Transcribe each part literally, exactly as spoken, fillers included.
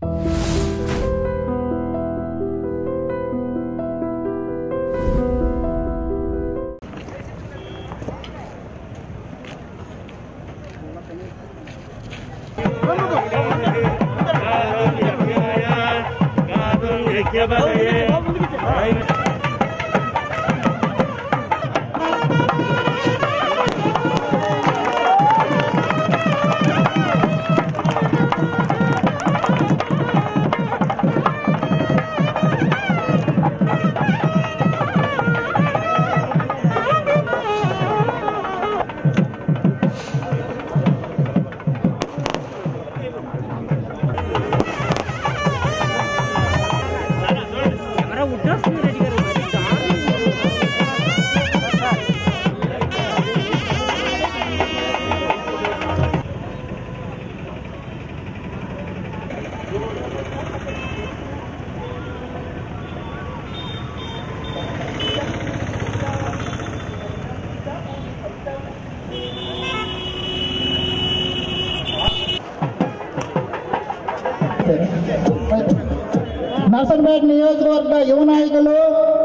నర్సంపేట నియోజకవర్గ యువ నాయకులు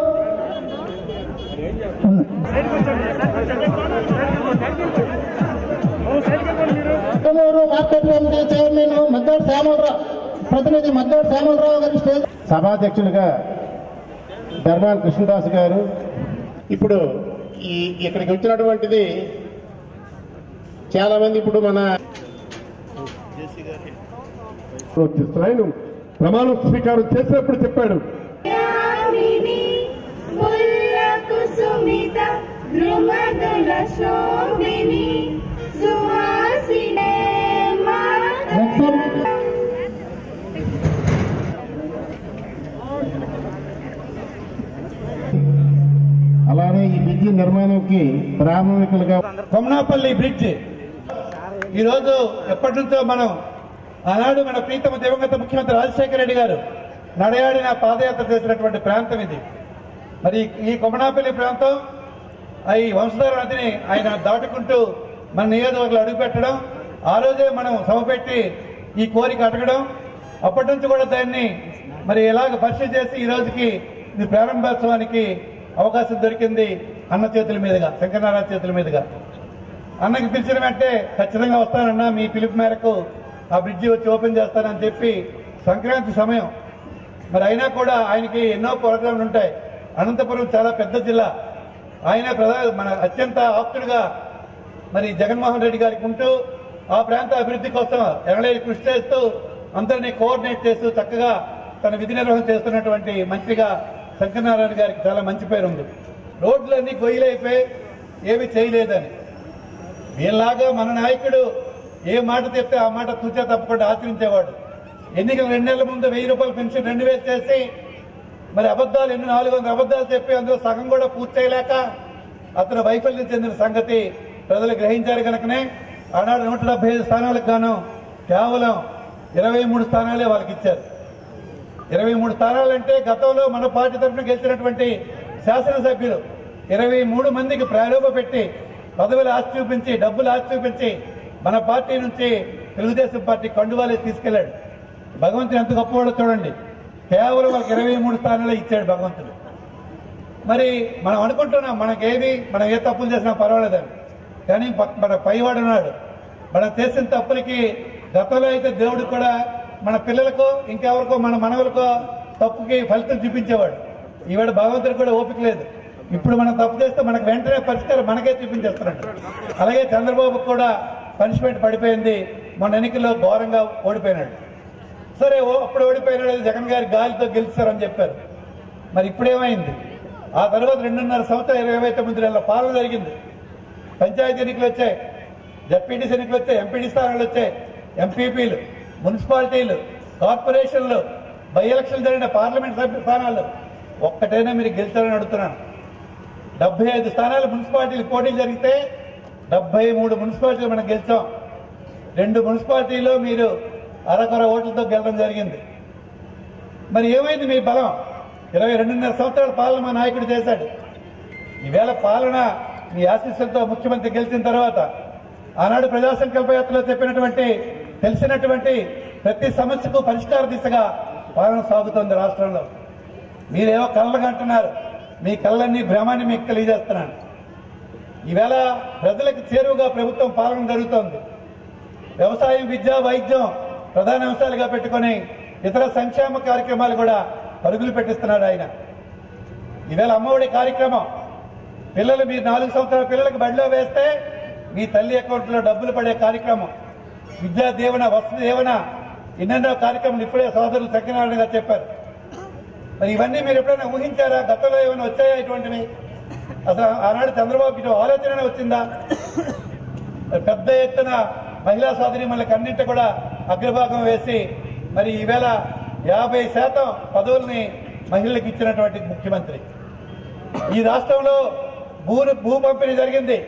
market committee chairman Maddoti Shyamala Rao ప్రతినిధి మద్దోటి శ్యామలరావు గారి స్టేజ్ సభాధ్యక్షులుగా ధర్మాన కృష్ణదాస్ గారు. ఇప్పుడు ఈ ఇక్కడికి వచ్చినటువంటిది చాలా మంది ఇప్పుడు మన ఆయన ప్రమాణ స్వీకారం చేసినప్పుడు చెప్పాడు, అలానే ఈ బ్రిడ్జి నిర్మాణంకి ప్రారంభికులుగా కొమ్మనాపల్లి బ్రిడ్జ్ ఈరోజు ఎప్పటి నుంచో మనం ఆనాడు మన ప్రీతమ దివంగత ముఖ్యమంత్రి రాజశేఖర రెడ్డి గారు నడయాడిన పాదయాత్ర చేసినటువంటి ప్రాంతం ఇది. మరి ఈ కొమ్మనాపల్లి ప్రాంతం ఈ వంశధార నదిని ఆయన దాటుకుంటూ మన నియోజకవర్గంలో అడుగుపెట్టడం, ఆ రోజే మనం సభ పెట్టి ఈ కోరిక అడగడం, అప్పటి నుంచి కూడా దాన్ని మరి ఎలాగ పరిశీలి చేసి ఈ రోజుకి ఇది ప్రారంభోత్సవానికి అవకాశం దొరికింది అన్న చేతుల మీదుగా, శంకరనారాయణ చేతుల మీదుగా. అన్నకి పిలిచిన వెంటనే ఖచ్చితంగా వస్తానన్నా, మీ పిలుపు మేరకు ఆ బ్రిడ్జి వచ్చి ఓపెన్ చేస్తానని చెప్పి సంక్రాంతి సమయం మరి అయినా కూడా ఆయనకి ఎన్నో ప్రోగ్రాంలు ఉంటాయి. అనంతపురం చాలా పెద్ద జిల్లా, ఆయన ప్రధాన మన అత్యంత ఆప్తుడుగా మరి జగన్మోహన్ రెడ్డి గారికి ఉంటూ ఆ ప్రాంత అభివృద్ధి కోసం ఎనలేని కృషి చేస్తూ అందరినీ కోఆర్డినేట్ చేస్తూ చక్కగా తన విధి నిర్వహణ చేస్తున్నటువంటి మంత్రిగా శంకరనారాయణ గారికి చాలా మంచి పేరు ఉంది. రోడ్లన్నీ గొయ్యిలైపోయి ఏమీ చేయలేదని, వీళ్ళలాగా మన నాయకుడు ఏ మాట చెప్తే ఆ మాట తూచా తప్పకుండా ఆచరించేవాడు. ఎన్నికల రెండు నెలల ముందు వెయ్యి రూపాయల పెన్షన్ రెండు వేలు చేసి మరి అబద్దాలు ఎన్ని నాలుగు వందల అబద్దాలు చెప్పి అందులో సగం కూడా పూర్తి చేయలేక అతను వైఫల్యం చెందిన సంగతి ప్రజలు గ్రహించారు. కనుకనే ఆనాడు నూట డెబ్బై ఐదు స్థానాలకు గాను కేవలం ఇరవై మూడు స్థానాలే వాళ్ళకి ఇచ్చారు. ఇరవై మూడు స్థానాలంటే గతంలో మన పార్టీ తరఫున గెలిచినటువంటి శాసనసభ్యులు ఇరవై మూడు మందికి ప్రాలోభ పెట్టి పదవులు ఆశ చూపించి డబ్బులు ఆశ చూపించి మన పార్టీ నుంచి తెలుగుదేశం పార్టీ కండువాలే తీసుకెళ్లాడు. భగవంతుడు ఎంత గొప్పవాడో చూడండి, కేవలం వాళ్ళకి ఇరవై మూడు స్థానాలే ఇచ్చాడు భగవంతుడు. మరి మనం అనుకుంటున్నాం మనకేమి మనం ఏ తప్పులు చేసినా పర్వాలేదని, కానీ మన పైవాడు ఉన్నాడు. మనం చేసిన తప్పులకి గతంలో అయితే దేవుడు కూడా మన పిల్లలకో ఇంకెవరికో మన మనవలకో తప్పుకి ఫలితం చూపించేవాడు. ఈవేళ భగవంతుడు కూడా ఓపిక లేదు. ఇప్పుడు మనం తప్పు చేస్తే మనకు వెంటనే పరిష్కారం మనకే చూపించేస్తున్నాడు. అలాగే చంద్రబాబు కూడా పనిష్మెంట్ పడిపోయింది, మొన్న ఎన్నికల్లో ఘోరంగా ఓడిపోయినాడు. సరే ఓ అప్పుడు ఓడిపోయినాడు, జగన్ గారి గాలితో గెలిచారని చెప్పారు. మరి ఇప్పుడేమైంది? ఆ తర్వాత రెండున్నర సంవత్సరం ఇరవై తొమ్మిది నెలల పాలన జరిగింది. పంచాయతీ ఎన్నికలు వచ్చాయి, జడ్పీటీసీ ఎన్నికలు వచ్చాయి, ఎంపీడీ స్థానాలు వచ్చాయి, ఎంపీపీలు, మున్సిపాలిటీలు, కార్పొరేషన్లు, బై ఎలక్షన్లు జరిగిన పార్లమెంట్ సభ్య స్థానాలు ఒక్కటైనా మీరు గెలిచారని అడుగుతున్నాను. డెబ్బై ఐదు స్థానాలు మున్సిపాలిటీలు పోటీలు జరిగితే డెబ్బై మూడు మున్సిపాలిటీలు మనం గెలిచాం. రెండు మున్సిపాలిటీలో మీరు అరకొర ఓట్లతో గెలడం జరిగింది. మరి ఏమైంది మీ బలం? ఇరవై రెండున్నర సంవత్సరాల పాలన మా నాయకుడు చేశాడు. ఈవేళ పాలన మీ ఆశీస్సులతో ముఖ్యమంత్రి గెలిచిన తర్వాత ఆనాడు ప్రజా సంకల్ప యాత్రలో చెప్పినటువంటి తెలిసినటువంటి ప్రతి సమస్యకు పరిష్కార దిశగా పాలన సాగుతోంది రాష్ట్రంలో. మీరేమో కళ్ళగా అంటున్నారు, మీ కళ్ళన్నీ భ్రమాన్ని మీకు తెలియజేస్తున్నాను. ఈవేళ ప్రజలకు చేరువుగా ప్రభుత్వం పాలన జరుగుతోంది. వ్యవసాయం, విద్య, వైద్యం ప్రధాన అంశాలుగా పెట్టుకుని ఇతర సంక్షేమ కార్యక్రమాలు కూడా పరుగులు పెట్టిస్తున్నాడు ఆయన. ఈవేళ అమ్మఒడి కార్యక్రమం, పిల్లలు మీరు నాలుగు సంవత్సరాల పిల్లలకు బడిలో వేస్తే మీ తల్లి అకౌంట్లో డబ్బులు పడే కార్యక్రమం, విద్యా దీవెన, వస్తు దీవెన, ఎన్నెన్నో కార్యక్రమాలు ఇప్పుడే సోదరులు సత్యనారాయణ గారు చెప్పారు. మరి ఇవన్నీ మీరు ఎప్పుడైనా ఊహించారా? గతంలో ఏమైనా వచ్చాయా ఇటువంటివి? అసలు ఆనాడు చంద్రబాబు ఇటు ఆలోచన వచ్చిందా? పెద్ద ఎత్తున మహిళా సోదరీమణులకు అన్నింటి కూడా అగ్రభాగం వేసి మరి ఈవేళ యాభై శాతం పదవుల్ని మహిళలకు ఇచ్చినటువంటి ముఖ్యమంత్రి. ఈ రాష్ట్రంలో భూ భూ పంపిణీ జరిగింది.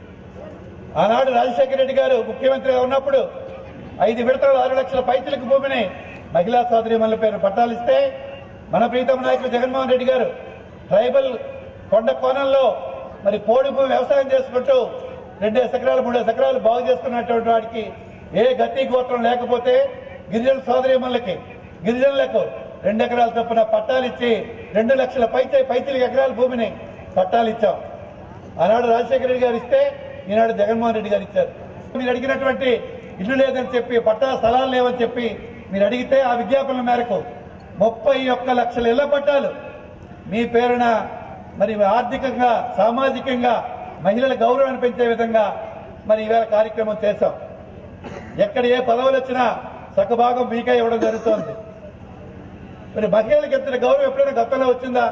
ఆనాడు రాజశేఖర రెడ్డి గారు ముఖ్యమంత్రిగా ఉన్నప్పుడు ఐదు విడతలు ఆరు లక్షల పైచిలకు భూమిని మహిళా సోదరీమణుల పేరు పట్టాలిస్తే మన ప్రీతమ నాయకులు జగన్మోహన్ రెడ్డి గారు ట్రైబల్ కొండ కోణంలో మరి పోడు భూమి వ్యవసాయం చేసుకుంటూ రెండు ఎకరాలు మూడు ఎకరాలు బాగు చేసుకున్నటువంటి వాడికి ఏ గతి గోత్రం లేకపోతే గిరిజన సోదరీమణులకి, గిరిజనులకు రెండు ఎకరాల చొప్పున పట్టాలు ఇచ్చి రెండు లక్షల పైచే పైచిలకు ఎకరాల భూమిని పట్టాలు ఇచ్చాం. ఆనాడు రాజశేఖర రెడ్డి గారు ఇస్తే ఈనాడు జగన్మోహన్ రెడ్డి గారు ఇచ్చారు. మీరు అడిగినటువంటి ఇల్లు లేదని చెప్పి, పట్టా స్థలాలు లేవని చెప్పి మీరు అడిగితే ఆ విజ్ఞాపనల మేరకు ముప్పై ఒక్క లక్షల ఇళ్ల పట్టాలు మీ పేరున మరి ఆర్థికంగా, సామాజికంగా మహిళల గౌరవాన్ని పెంచే విధంగా మరి ఈవేళ కార్యక్రమం చేశాం. ఎక్కడ ఏ పదవులు వచ్చినా సగభాగం మీకే ఇవ్వడం జరుగుతోంది. మరి మహిళలకు ఎంత గౌరవం ఎప్పుడైనా గతంలో వచ్చిందా?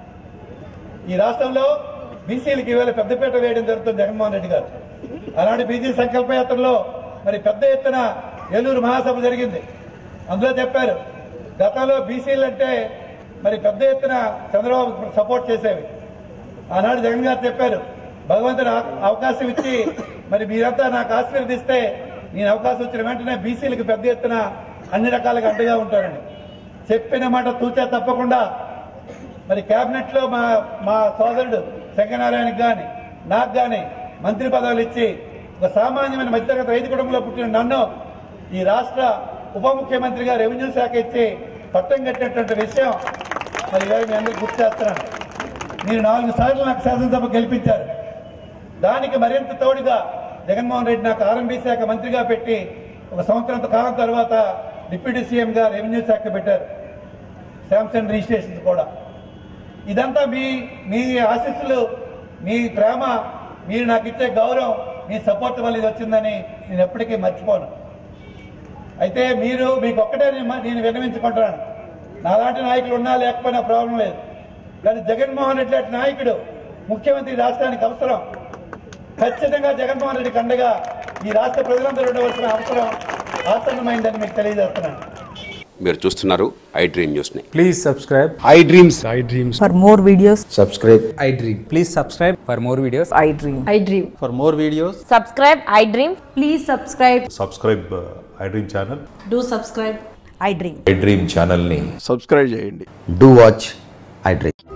ఈ రాష్ట్రంలో బీసీలకు ఈవేళ పెద్దపీట వేయడం జరుగుతుంది జగన్మోహన్ రెడ్డి గారు. ఆనాడు బీసీ సంకల్ప యాత్రలో మరి పెద్ద ఎత్తున ఏలూరు మహాసభ జరిగింది. అందులో చెప్పారు, గతంలో బీసీలు అంటే మరి పెద్ద ఎత్తున చంద్రబాబు సపోర్ట్ చేసేవి. ఆనాడు జగన్ గారు చెప్పారు, భగవంతుడు అవకాశం ఇచ్చి మరి మీరంతా నాకు ఆశీర్వదిస్తే నేను అవకాశం వచ్చిన వెంటనే బీసీలకు పెద్ద ఎత్తున అన్ని రకాలుగా అండగా ఉంటారని చెప్పిన మాట తూచా తప్పకుండా మరి కేబినెట్ లో మా మా సోదరుడు శంకరనారాయణకి గాని నాకు గాని మంత్రి పదవులు ఇచ్చి ఒక సామాన్యమైన మధ్యతరగతి రైతు కుటుంబంలో పుట్టిన నన్ను ఈ రాష్ట్ర ఉప ముఖ్యమంత్రిగా రెవెన్యూ శాఖ ఇచ్చి పట్టం కట్టినటువంటి విషయం మరి ఇవాళ మీ అందరికీ గుర్తు చేస్తున్నాను. మీరు నాలుగు సార్లు నాకు శాసనసభ గెలిపించారు. దానికి మరింత తోడుగా జగన్మోహన్ రెడ్డి నాకు ఆర్ఎంబీ శాఖ మంత్రిగా పెట్టి ఒక సంవత్సరం కాలం తర్వాత డిప్యూటీ సీఎంగా రెవెన్యూ శాఖ పెట్టారు, శాంసంగ్ రిజిస్ట్రేషన్స్ కూడా. ఇదంతా మీ మీ ఆశీస్సులు, మీ ప్రేమ, మీరు నాకు ఇచ్చే గౌరవం, మీ సపోర్ట్ వల్ల ఇది వచ్చిందని నేను ఎప్పటికీ మర్చిపోను. అయితే మీరు మీకు ఒక్కటే నేను విన్నవించుకుంటున్నాను, నాలాంటి నాయకులు ఉన్నా లేకపోయినా ప్రాబ్లం లేదు, కానీ జగన్మోహన్ రెడ్డి లాంటి నాయకుడు ముఖ్యమంత్రి రాష్ట్రానికి అవసరం. ఖచ్చితంగా జగన్మోహన్ రెడ్డికి అండగా ఈ రాష్ట్ర ప్రజలందరూ ఉండవలసిన అవసరం ఆసన్నమైందని మీకు తెలియజేస్తున్నాను. మీరు చూస్తున్నారు iDream న్యూస్ ని. Please subscribe iDreams. iDreams. For more videos, Subscribe iDream. Please subscribe for more videos. iDream. iDream. For more videos, Subscribe iDream. Please subscribe. Subscribe iDream channel. Do subscribe iDream. iDream ఛానల్ని subscribe చేయండి. do watch iDream.